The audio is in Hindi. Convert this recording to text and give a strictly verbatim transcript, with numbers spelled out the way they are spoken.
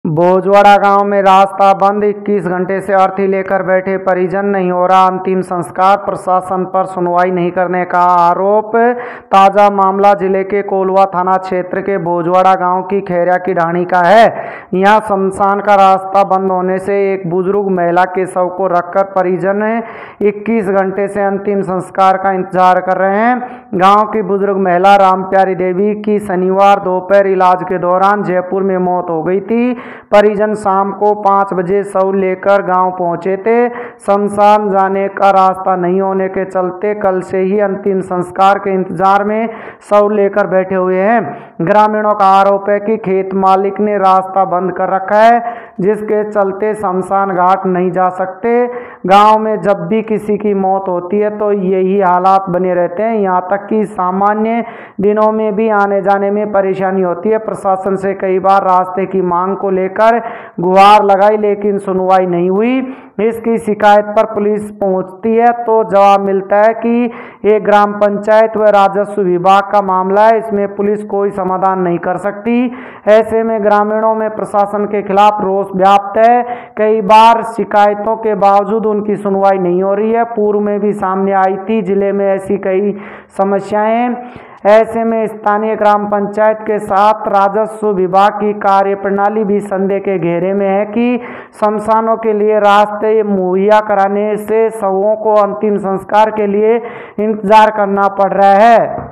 भोजवाड़ा गांव में रास्ता बंद, इक्कीस घंटे से अर्थी लेकर बैठे परिजन, नहीं हो रहा अंतिम संस्कार, प्रशासन पर सुनवाई नहीं करने का आरोप। ताजा मामला जिले के कोल्वा थाना क्षेत्र के भोजवाड़ा गांव की खैरिया की ढाणी का है। यहां शमशान का रास्ता बंद होने से एक बुजुर्ग महिला के शव को रखकर परिजन इक्कीस घंटे से अंतिम संस्कार का इंतजार कर रहे हैं। गाँव की बुजुर्ग महिला रामप्यारी देवी की शनिवार दोपहर इलाज के दौरान जयपुर में मौत हो गई थी। परिजन शाम को पाँच बजे शव लेकर गांव पहुंचे थे। शमशान जाने का रास्ता नहीं होने के चलते कल से ही अंतिम संस्कार के इंतजार में शव लेकर बैठे हुए हैं। ग्रामीणों का आरोप है कि खेत मालिक ने रास्ता बंद कर रखा है, जिसके चलते शमशान घाट नहीं जा सकते। गांव में जब भी किसी की मौत होती है तो यही हालात बने रहते हैं, यहाँ तक कि सामान्य दिनों में भी आने जाने में परेशानी होती है। प्रशासन से कई बार रास्ते की मांग को लेकर गुहार लगाई, लेकिन सुनवाई नहीं हुई। इसकी शिकायत पर पुलिस पहुंचती है तो जवाब मिलता है कि ये ग्राम पंचायत व राजस्व विभाग का मामला है, इसमें पुलिस कोई समाधान नहीं कर सकती। ऐसे में ग्रामीणों में प्रशासन के खिलाफ रोष व्याप्त है। कई बार शिकायतों के बावजूद उनकी सुनवाई नहीं हो रही है। पूर्व में भी सामने आई थी जिले में ऐसी कई समस्याएं। ऐसे में स्थानीय ग्राम पंचायत के साथ राजस्व विभाग की कार्यप्रणाली भी संदेह के घेरे में है कि शमशानों के लिए रास्ते मुहैया कराने से शवों को अंतिम संस्कार के लिए इंतजार करना पड़ रहा है।